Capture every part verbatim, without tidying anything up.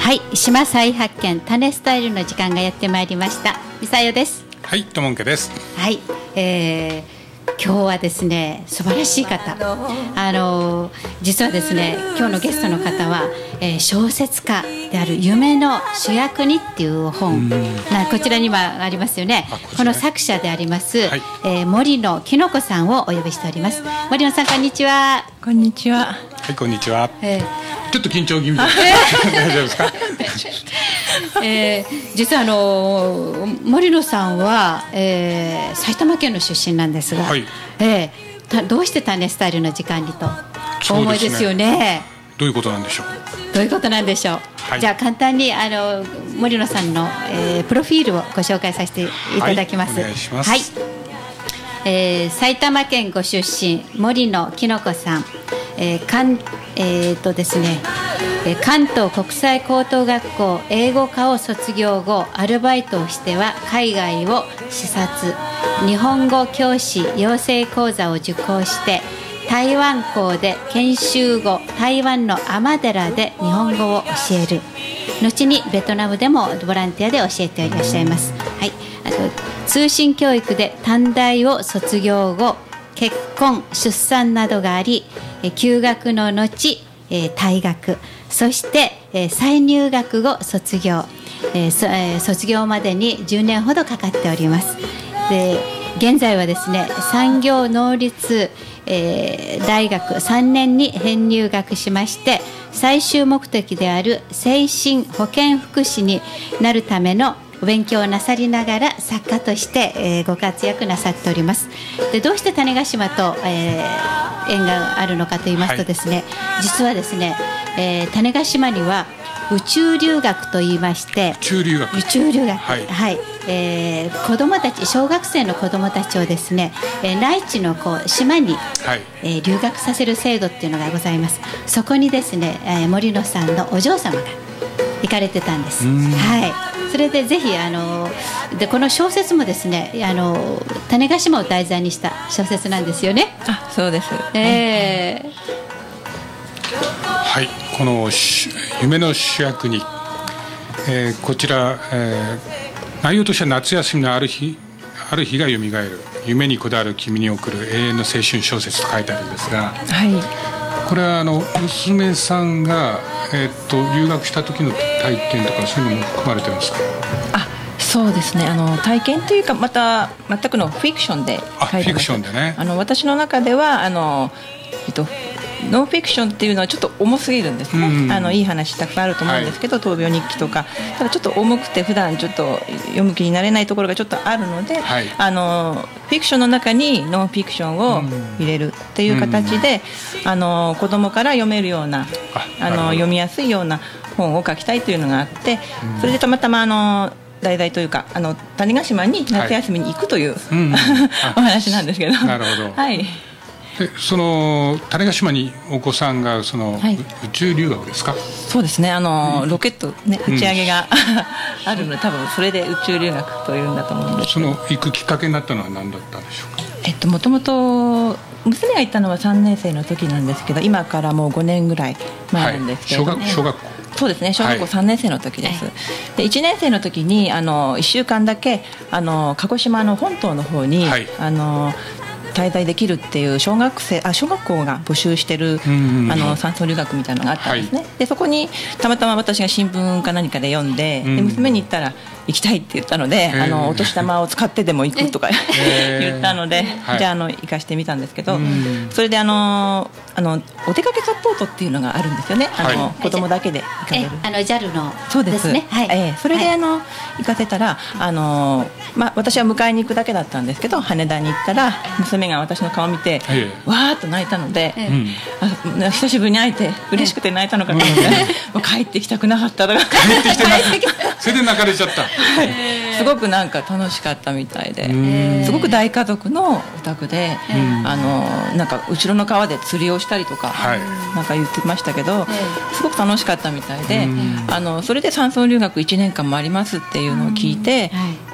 はい、島再発見種スタイルの時間がやってまいりました。みさよです。 はい、ともんけです。 はい、えー今日はですね、素晴らしい方、あの実はですね、今日のゲストの方は、えー、小説家である夢の主役にっていう本、なこちらにはありますよね。こ, この作者であります、はい、えー、森野きのこさんをお呼びしております。森野さん、こんにちは。 こんにちは。 はい、こんにちは。えー、ちょっと緊張気味です。大丈夫ですか？ えー、実はあの森野さんは、えー、埼玉県の出身なんですが、はい、えー、どうして種スタイルの時間にとお思いですよね。 どういうことなんでしょう。 どういうことなんでしょう。はい、じゃあ簡単にあの森野さんの、えー、プロフィールをご紹介させていただきます。 はい、お願いします。 はい、えー、埼玉県ご出身森野きのこさん、えーかんえーとですね、関東国際高等学校英語科を卒業後、アルバイトをしては海外を視察、日本語教師養成講座を受講して台湾校で研修後、台湾の尼寺で日本語を教える、後にベトナムでもボランティアで教えていらっしゃいます。はい、あと通信教育で短大を卒業後、結婚出産などがあり、休学の後退学、そして、えー、再入学後卒業、えーそえー、卒業までにじゅうねんほどかかっております。で、現在はですね、産業農立、えー、大学さんねんに編入学しまして、最終目的である精神保健福祉になるためのお勉強をなさりながら作家として、えー、ご活躍なさっております。で、どうして種子島と、えー、縁があるのかと言いますとですね、はい、実はですね、えー、種子島には宇宙留学と言いまして、 宇宙留学、 宇宙留学、はい、はい、えー、子どもたち、小学生の子どもたちをですね、えー、内地のこう島に、はい、えー、留学させる制度っていうのがございます。そこにですね、えー、森野さんのお嬢様が行かれてたんです。はい、それでぜひあのでこの小説もですね、あの種子島を題材にした小説なんですよね。 あ、そうです。 えー、 はい、この夢の主役に、えー、こちら、えー、内容としては夏休みのある日ある日がよみがえる、夢にこだわる君に送る永遠の青春小説と書いてあるんですが、はい、これはあの娘さんが、えー、っと留学した時の体験とかそういうのも含まれてるんですか？ あ、そうですね、あの体験というか、また全くのフィクションで書いてます。 フィクションでね。 あの私の中ではあの、えっとノンフィクションっていうのはちょっと重すぎるんですね、うん、あのいい話たくさんあると思うんですけど、はい、闘病日記とか、ただちょっと重くて普段ちょっと読む気になれないところがちょっとあるので、はい、あのフィクションの中にノンフィクションを入れるっていう形で、うん、あの子供から読めるような、あの読みやすいような本を書きたいというのがあって、うん、それでたまたまあの題材というか、あの種子島に夏休みに行くという、はい、うん、お話なんですけど。 なるほど。 はい。 でその種子島にお子さんがその、はい、宇宙留学ですか？ そうですね、あの、うん、ロケット、ね、打ち上げが、うん、あるので、多分それで宇宙留学というんだと思うんですけど。 その行くきっかけになったのは何だったんでしょうか？ えっと、もともと娘が行ったのはさんねん生の時なんですけど、今からもうごねんぐらい前なんですけど、ね、 はい、小学、小学校。 そうですね、小学校さんねん生の時です、はい、でいちねん生の時にあのいっしゅうかんだけあの鹿児島の本島の方に、はい、あの滞在できるっていう小学生あ小学校が募集してる、うんうん、あの山荘留学みたいなのがあったんですね、はい、でそこにたまたま私が新聞か何かで読んで、うん、で娘に言ったら行きたいって言ったので、あのお年玉を使ってでも行くとか言ったので、はい、じゃあ、あの行かしてみたんですけど、うん、それであのあのお出かけサポートっていうのがあるんですよね、あの、はい、子供だけで行かれる、 あの ジャル のそうですね、はい、えー、それで、はい、あの行かせたらあの、まあ、私は迎えに行くだけだったんですけど、羽田に行ったら娘が私の顔を見て、はい、わーっと泣いたので、うん、あ久しぶりに会えて嬉しくて泣いたのかと思って、もう帰ってきたくなかったとか、 帰ってきてそれで泣かれちゃった。 はい、すごくなんか楽しかったみたいで、すごく大家族のお宅で、あのなんか後ろの川で釣りをしたりとか、はい、なんか言ってましたけど、すごく楽しかったみたいで、あのそれで山荘留学いちねんかんもありますっていうのを聞いて、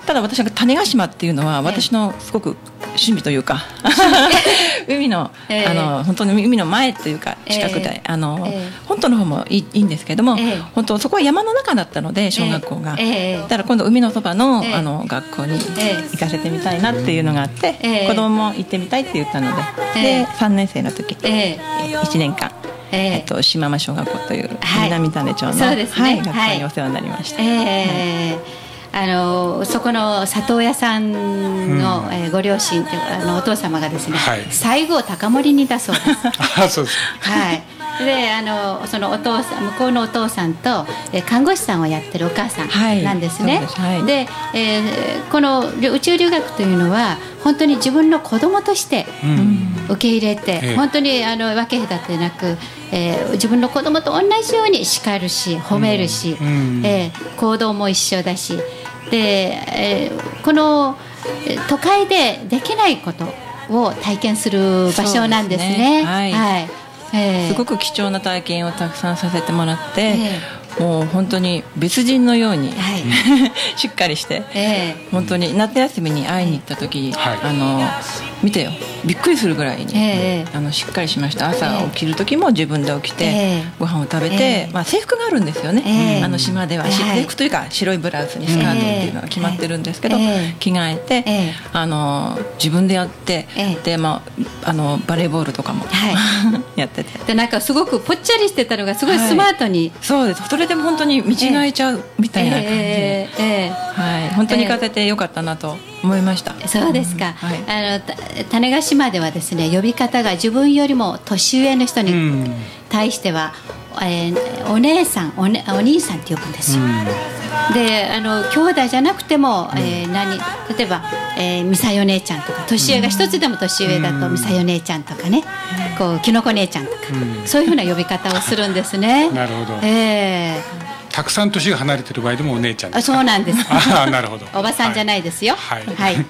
ただ私は種子島っていうのは私のすごく趣味というか海の、えー、あの本当に海の前というか近くで、えー、あの、えー、本島の方もいい、いいんですけれども、えー、本当そこは山の中だったので小学校が、えー、だから今度海のそばの、えー、あの学校に行かせてみたいなっていうのがあって、えー、子供も行ってみたいって言ったので、えー、でさんねん生の時、えー、いちねんかん、えーえっと、島間小学校という南種町の、はいねはい、学校にお世話になりました。えーはいあのそこの里親さんの、うんえー、ご両親というあのお父様がですね、はい、最後を高森にだそうです。 あそうです。 はい。であのそのお父さん向こうのお父さんと、えー、看護師さんをやってるお母さんなんですね。はい、で、えー、この宇宙留学というのは本当に自分の子供として受け入れて、うん、本当にあの分け隔てなく、えー、自分の子供と同じように叱るし褒めるし、うんうんえー、行動も一緒だしで、えー、この都会でできないことを体験する場所なんですね。すねはいはいえー、 すごく貴重な体験をたくさんさせてもらって、えー、もう本当に別人のように、はい、しっかりして、えー、本当に夏休みに会いに行った時、はい、あの見てよびっくりするぐらいに、えー、あのしっかりしました。朝起きる時も自分で起きて、えー、ご飯を食べて、えーまあ、制服があるんですよね、えー、あの島では、えー、制服というか白いブラウスにスカートっていうのが決まってるんですけど、えー、着替えて、えー、あの自分でやって、えーでまあ、あのバレーボールとかも、はい、やっててでなんかすごくぽっちゃりしてたのがすごいスマートに、はい、 そうです。それでも本当に見違えちゃうみたいな感じで、えーえーはい、本当に行かせてよかったなと思いました。 えー、そうですか、うんはい、あの種子島ではですね呼び方が自分よりも年上の人に対しては、うんえー、お姉さん お,、ね、お兄さんって呼ぶんですよ、うん、であの兄弟じゃなくても、うんえー、何例えば、えー、ミサヨ姉ちゃんとか年上が一つでも年上だと、うん、ミサヨ姉ちゃんとかね、うん、こうキノコ姉ちゃんとか、うん、そういうふうな呼び方をするんですね。 なるほど、 えーたくさん年が離れてる場合でもお姉ちゃんですか。 あそうなんです。 あなるほど。 おばさんじゃないですよ。 はい。 はい。はい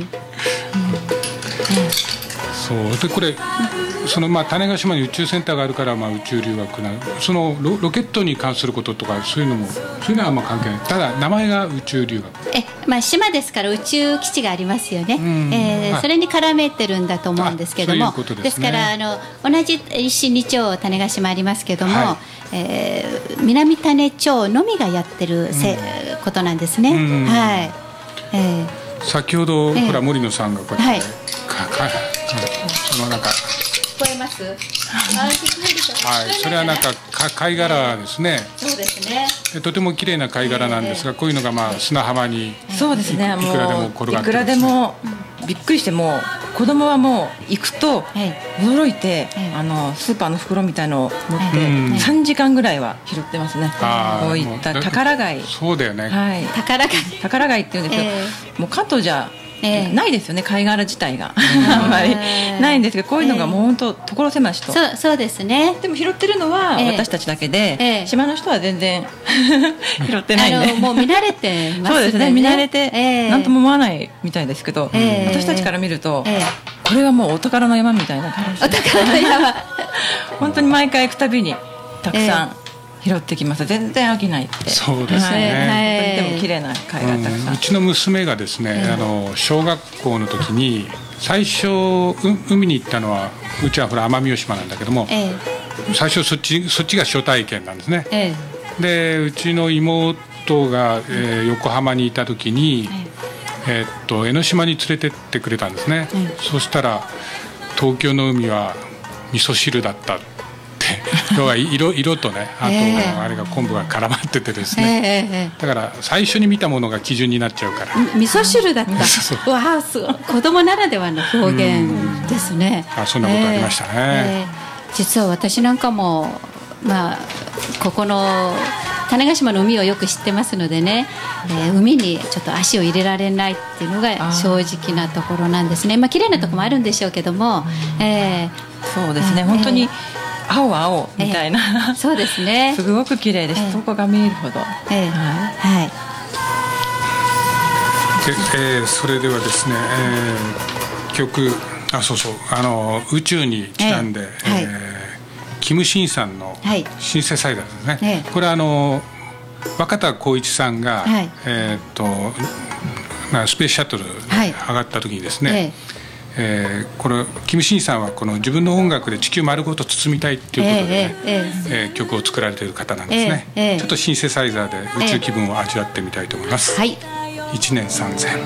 そうでこれそのまあ種子島に宇宙センターがあるからまあ宇宙留学なその ロ, ロケットに関することとかそういうのもそういうのはあんま関係ない。ただ名前が宇宙留学。 えまあ島ですから宇宙基地がありますよね。えーはい、それに絡めてるんだと思うんですけども。そういうことですね。ですからあの同じ一市二町種子島ありますけども。はいえー、南種町のみがやってるせ、うん、ことなんですね、うんはいえー、先ほど、えー、ほら森野さんがこうやって、はい、かかそのなんか聞こえますはいそれはなんかか貝殻ですね。 そうですねでとても綺麗な貝殻なんですが、えー、こういうのがまあ砂浜にそうですねいくらでも転がってますね。 いくらでもびっくりしてもう子供はもう行くと驚いて、はい、あのスーパーの袋みたいのを持ってさんじかんぐらいは拾ってますね、はい、こういった宝貝。 そうだよね、 はい、宝貝宝貝っていうんですけど、えー、もう関東じゃえー、ないですよね貝殻自体があんまりないんですけどこういうのがもう本当所狭しと、 そう、そうですね。 でも拾ってるのは私たちだけで、えー、島の人は全然拾ってないんであのもう見慣れてますね。 そうですね見慣れて、えー、なんとも思わないみたいですけど、えー、私たちから見ると、えー、これはもうお宝の山みたいな感じでお宝の山本当に毎回行くたびにたくさん、えー拾ってきます。全然飽きないって。 そうですね、 はい、でも綺麗な貝がたくさん、 うん、うちの娘がですね、えー、あの小学校の時に最初海に行ったのはうちはほら奄美大島なんだけども、えー、最初そっち、そっちが初体験なんですね、えー、でうちの妹が、えー、横浜にいた時に、えー、えー、っと江ノ島に連れてってくれたんですね、えー、そしたら東京の海は味噌汁だった要は 色, 色とねあと、えー、あれが昆布が絡まっててですね、えー、だから最初に見たものが基準になっちゃうから味噌汁だったうわあすごい子供ならではの表現ですね。 あそんなことありましたね、えー、実は私なんかもまあここの種子島の海をよく知ってますのでね、えー、海にちょっと足を入れられないっていうのが正直なところなんですね。まあ綺麗なところもあるんでしょうけども、えー、 そうですね本当に、えー青青みたいな、 えー、そうですねすごく綺麗です、えー、そこが見えるほど、えーはいはいでえー、それではですね、えー、曲あそうそうあの宇宙にちなんで、えーはいえー、キム・シンさんのシンセサイダーですね、はい、これはあの若田光一さんが、はいえー、っとまあ、スペースシャトルで上がった時にですね、はい、ええー、このキム・シンさんはこの自分の音楽で地球丸ごと包みたいということで、ね、えーえーえー、曲を作られている方なんですね、えーえー、ちょっとシンセサイザーで宇宙気分を味わってみたいと思います、えー、はい、いちねんさんぜん。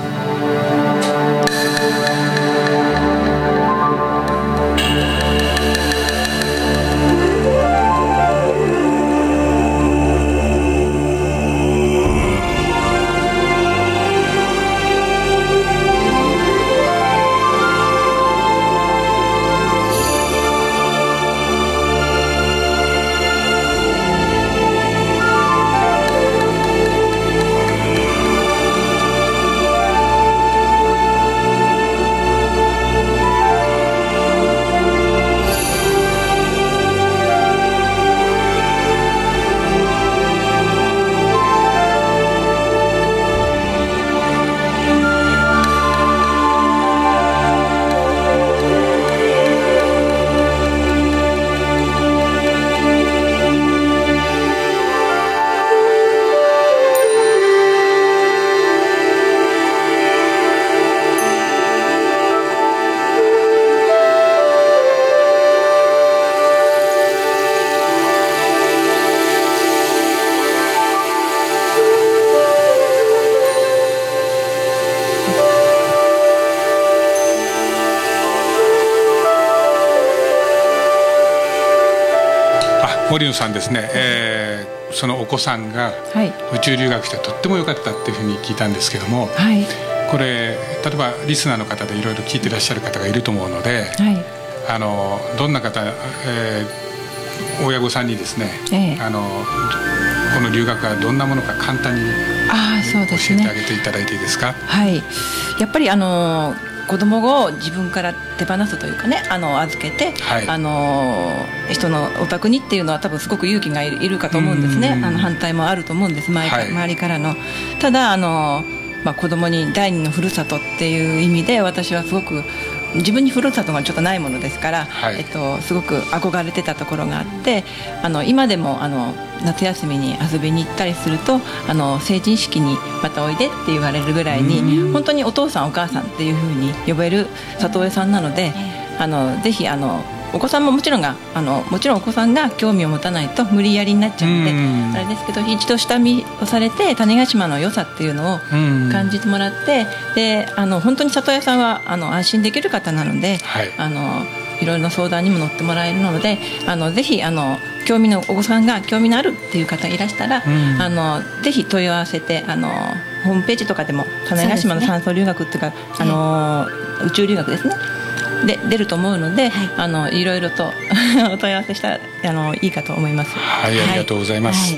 森野さんですね、えー、そのお子さんが宇宙留学してとっても良かったっていうふうに聞いたんですけども、はい、これ例えばリスナーの方でいろいろ聞いてらっしゃる方がいると思うので、はい、あのどんな方、えー、親御さんにですね、えー、あのこの留学がどんなものか簡単に教えてあげていただいていいですか。 はい、やっぱりあの子供を自分から手放すというかね、あの預けて、はい、あの人のお宅にっていうのは多分すごく勇気がいる、いるかと思うんですね。あの反対もあると思うんです、周りから、はい、周りからの。ただあの、まあ、子供に第二のふるさとっていう意味で私はすごく自分にふるさとがちょっとないものですから、はい、えっと、すごく憧れてたところがあって、あの今でもあの夏休みに遊びに行ったりすると、あの成人式にまたおいでって言われるぐらいに本当にお父さんお母さんっていうふうに呼べる里親さんなので、あのぜひあのお子さんももちろんがあのもちろんお子さんが興味を持たないと無理やりになっちゃうのであれですけど、一度下見をされて種子島の良さっていうのを感じてもらって、であの本当に里親さんはあの安心できる方なので、はい、あのいろいろな相談にも乗ってもらえるので、あのぜひあの興味のお子さんが興味のあるっていう方がいらしたら、あのぜひ問い合わせて、あのホームページとかでも種子島の山荘留学っていうか、あの宇宙留学ですねで出ると思うので、はい、あのいろいろとお問い合わせしたらあのいいかと思います。 はい、ありがとうございます。はい、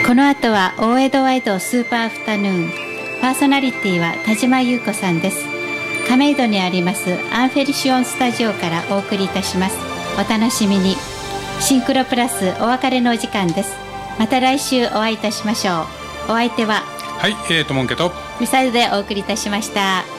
この後は大江戸ワイドスーパーアフタヌーン、パーソナリティは田島優子さんです。亀戸にありますアンフェリシオンスタジオからお送りいたします。お楽しみに。シンクロプラスお別れのお時間です。また来週お会いいたしましょう。お相手ははい、えーともんけとミサイルでお送りいたしました。